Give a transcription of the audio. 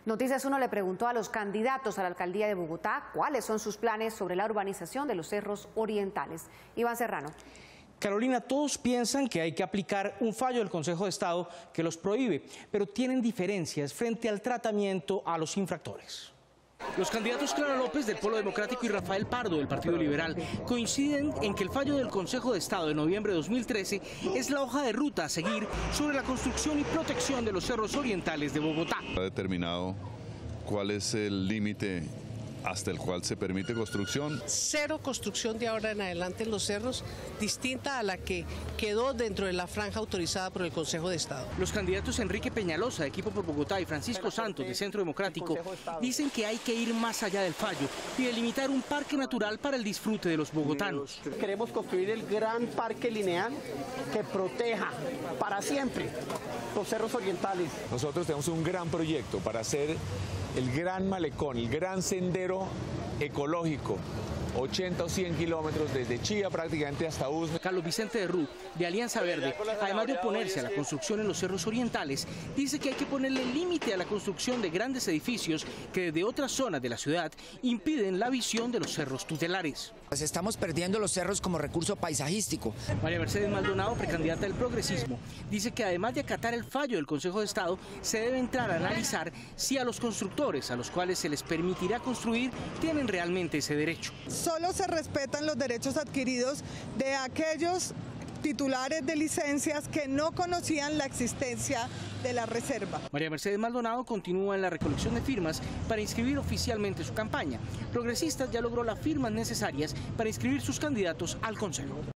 Noticias 1 le preguntó a los candidatos a la alcaldía de Bogotá cuáles son sus planes sobre la urbanización de los cerros orientales. Iván Serrano. Carolina, todos piensan que hay que aplicar un fallo del Consejo de Estado que los prohíbe, pero tienen diferencias frente al tratamiento a los infractores. Los candidatos Clara López del Polo Democrático y Rafael Pardo del Partido Liberal coinciden en que el fallo del Consejo de Estado de noviembre de 2013 es la hoja de ruta a seguir sobre la construcción y protección de los cerros orientales de Bogotá. Ha determinado cuál es el límite hasta el cual se permite construcción. Cero construcción de ahora en adelante en los cerros, distinta a la que quedó dentro de la franja autorizada por el Consejo de Estado. Los candidatos Enrique Peñalosa, de Equipo por Bogotá, y Francisco Santos, de Centro Democrático, dicen que hay que ir más allá del fallo y delimitar un parque natural para el disfrute de los bogotanos. Queremos construir el gran parque lineal que proteja para siempre los cerros orientales. Nosotros tenemos un gran proyecto para hacer el gran malecón, el gran sendero ecológico, 80 o 100 kilómetros desde Chía prácticamente hasta Usme. Carlos Vicente de Rú, de Alianza Verde, además de oponerse a la construcción en los cerros orientales, dice que hay que ponerle límite a la construcción de grandes edificios que desde otras zonas de la ciudad impiden la visión de los cerros tutelares. Pues estamos perdiendo los cerros como recurso paisajístico. María Mercedes Maldonado, precandidata del progresismo, dice que además de acatar el fallo del Consejo de Estado, se debe entrar a analizar si a los constructores a los cuales se les permitirá construir tienen realmente ese derecho. Solo se respetan los derechos adquiridos de aquellos titulares de licencias que no conocían la existencia de la reserva. María Mercedes Maldonado continúa en la recolección de firmas para inscribir oficialmente su campaña. Progresistas ya logró las firmas necesarias para inscribir sus candidatos al Consejo.